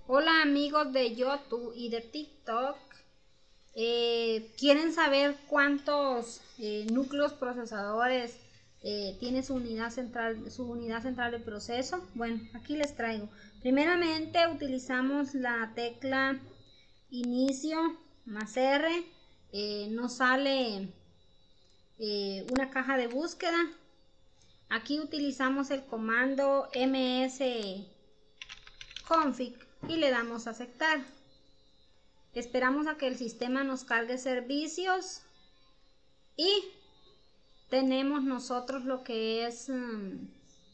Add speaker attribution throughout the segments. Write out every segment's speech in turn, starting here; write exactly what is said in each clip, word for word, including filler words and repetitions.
Speaker 1: Hola amigos de YouTube y de TikTok. Eh, ¿Quieren saber cuántos eh, núcleos procesadores eh, tiene su unidad central, su unidad central de proceso? Bueno, aquí les traigo. Primeramente utilizamos la tecla inicio más R. Eh, nos sale eh, una caja de búsqueda. Aquí utilizamos el comando msconfig y le damos a aceptar. Esperamos a que el sistema nos cargue servicios y tenemos nosotros lo que es um,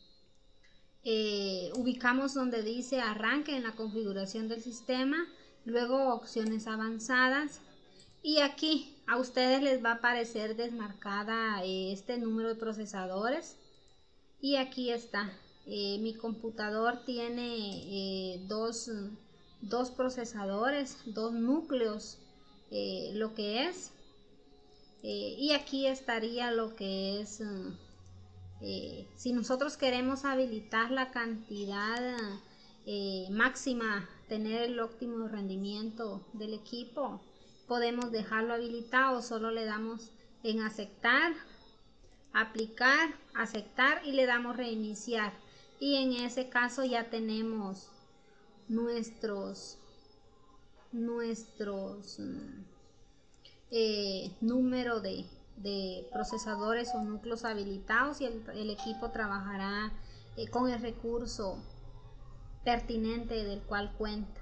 Speaker 1: eh, ubicamos donde dice arranque en la configuración del sistema, luego opciones avanzadas, y aquí a ustedes les va a aparecer desmarcada eh, este número de procesadores. Y aquí está, eh, mi computador tiene eh, dos, dos procesadores, dos núcleos, eh, lo que es, eh, y aquí estaría lo que es, eh, si nosotros queremos habilitar la cantidad eh, máxima, tener el óptimo rendimiento del equipo, podemos dejarlo habilitado, solo le damos en aceptar, aplicar, aceptar y le damos reiniciar, y en ese caso ya tenemos nuestros nuestros eh, número de, de procesadores o núcleos habilitados, y el, el equipo trabajará eh, con el recurso pertinente del cual cuenta.